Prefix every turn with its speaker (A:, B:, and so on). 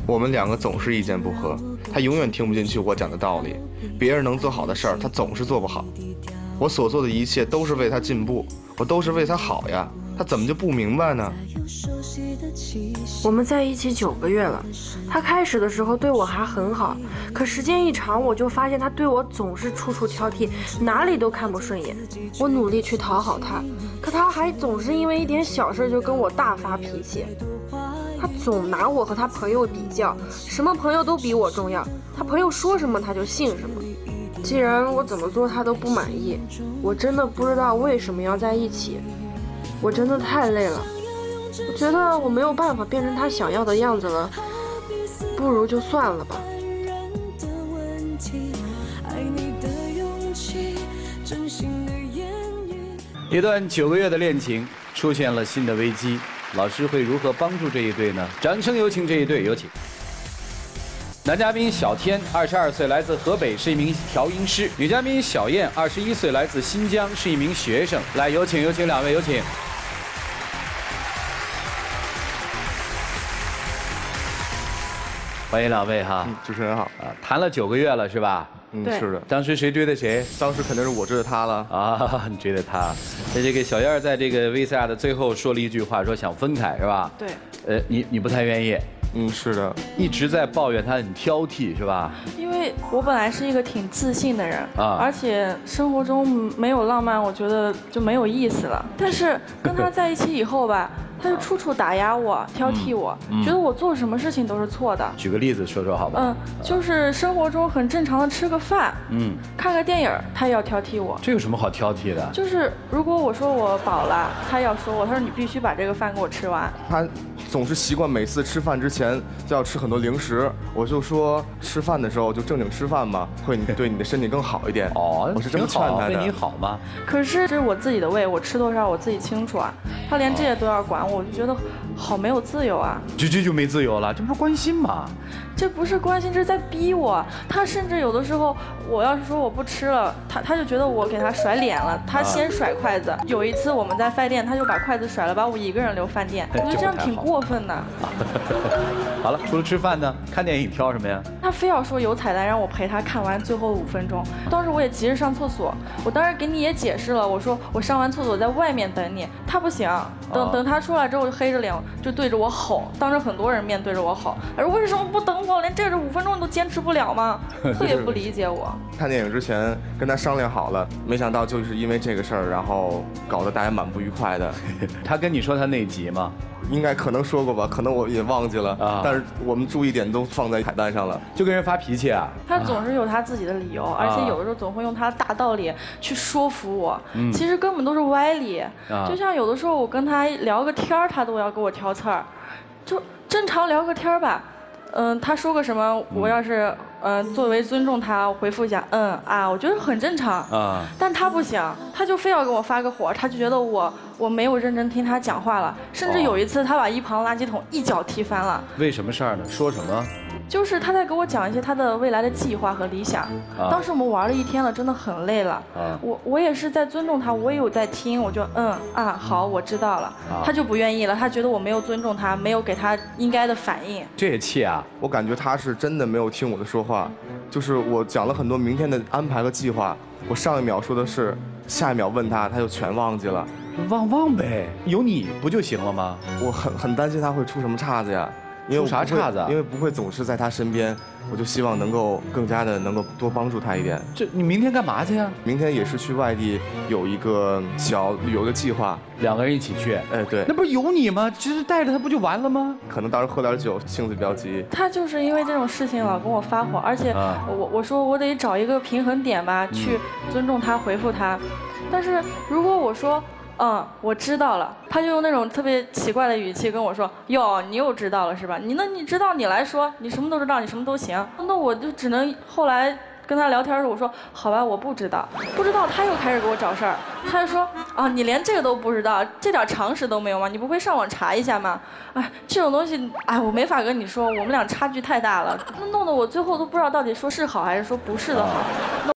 A: 我们两个总是意见不合，他永远听不进去我讲的道理。别人能做好的事儿，他总是做不好。我所做的一切都是为他进步，我都是为他好呀，他怎么就不明白呢？
B: 我们在一起9个月了，他开始的时候对我还很好，可时间一长，我就发现他对我总是处处挑剔，哪里都看不顺眼。我努力去讨好他，可他还总是因为一点小事就跟我大发脾气。他总拿我和他朋友比较，什么朋友都比我重要，他朋友说什么他就信什么。既然我怎么做他都不满意，我真的不知道为什么要在一起。我真的太累了，我觉得我没有办法变成他想要的样子了，不如就算了吧。
C: 一段9个月的恋情出现了新的危机，老师会如何帮助这一对呢？掌声有请这一对，有请。男嘉宾小天，22岁，来自河北，是一名调音师；女嘉宾小燕，21岁，来自新疆，是一名学生。来，有请两位，有请。欢迎两位哈。
A: 主持人好。
C: 谈了9个月了是吧？
B: 对
A: 是的。
C: 当时谁追的谁？
A: 当时肯定是我追的他了。
C: 啊，你追的他。这个小燕在这个 VCR 的最后说了一句话，说想分开是吧？
B: 对。
C: 你不太愿意。
A: 是的，
C: 一直在抱怨他很挑剔，是吧？
D: 因为我本来是一个挺自信的人
C: 啊，
D: 而且生活中没有浪漫，我觉得就没有意思了。但是跟他在一起以后吧，他就处处打压我、挑剔我，觉得我做什么事情都是错的。
C: 举个例子说说好吧？
D: 就是生活中很正常的吃个饭，看个电影，他也要挑剔我。
C: 这有什么好挑剔的？
D: 就是如果我说我饱了，他要说我，他说你必须把这个饭给我吃完。
A: 他总是习惯每次吃饭之前就要吃很多零食，我就说吃饭的时候就正经吃饭嘛，会对你的身体更好一点。
C: 哦，
A: 我是这么劝他的。
C: 为你好吗？
D: 可是这是我自己的胃，我吃多少我自己清楚啊。他连这些都要管我，就觉得好没有自由啊。
C: 这就没自由了，这不是关心吗？
D: 这不是关心，这是在逼我。他甚至有的时候，我要是说我不吃了，他就觉得我给他甩脸了，他先甩筷子。有一次我们在饭店，他就把筷子甩了，把我一个人留饭店，我觉得这样挺过分的。
C: 好了，除了吃饭呢，看电影挑什么呀？
D: 他非要说有彩蛋，让我陪他看完最后5分钟。当时我也急着上厕所，我当时给你也解释了，我说我上完厕所在外面等你，他不行，等他出来之后就黑着脸就对着我吼，当着很多人面对着我吼，他说为什么不等我，连这5分钟你都坚持不了吗？特别不理解我。
A: 看电影之前跟他商量好了，没想到就是因为这个事儿，然后搞得大家蛮不愉快的。
C: 他跟你说他内急吗？
A: 应该可能说过吧，可能我也忘记了啊。但是我们注意点都放在彩蛋上了，
C: 就跟人发脾气啊。
D: 他总是有他自己的理由，而且有的时候总会用他的大道理去说服我，其实根本都是歪理。就像有的时候我跟他聊个天儿，他都要给我挑刺儿，就正常聊个天儿吧。他说个什么，我要是作为尊重他，我回复一下我觉得很正常啊。但他不行，他就非要跟我发个火，他就觉得我没有认真听他讲话了，甚至有一次他把一旁垃圾桶一脚踢翻了。
C: 为什么事儿呢？说什么？
D: 就是他在给我讲一些他的未来的计划和理想。当时我们玩了1天了，真的很累了。我也是在尊重他，我也有在听，我就好，我知道了。他就不愿意了，他觉得我没有尊重他，没有给他应该的反应。
C: 这也气啊！
A: 我感觉他是真的没有听我的说话，就是我讲了很多明天的安排和计划，我上一秒说的是，下一秒问他，他就全忘记了。
C: 忘呗，有你不就行了吗？
A: 我很担心他会出什么岔子呀。
C: 出啥岔子？
A: 因为不会总是在他身边，我就希望能够更加的能够多帮助他一点。
C: 你明天干嘛去呀？
A: 明天也是去外地，有一个小旅游的计划
C: ，2个人一起去。
A: 对。
C: 那不是有你吗？其实带着他不就完了吗？
A: 可能当时喝点酒，性子比较急。
D: 他就是因为这种事情老跟我发火，而且我说我得找一个平衡点吧，去尊重他，回复他。但是如果我说我知道了，他就用那种特别奇怪的语气跟我说，哟，你又知道了是吧？你知道你来说，你什么都知道，你什么都行。那我就只能后来跟他聊天的时候，我说好吧，我不知道，他又开始给我找事儿，他就说你连这个都不知道，这点常识都没有吗？你不会上网查一下吗？这种东西，我没法跟你说，我们俩差距太大了，弄得我最后都不知道到底说是好还是说不是的好。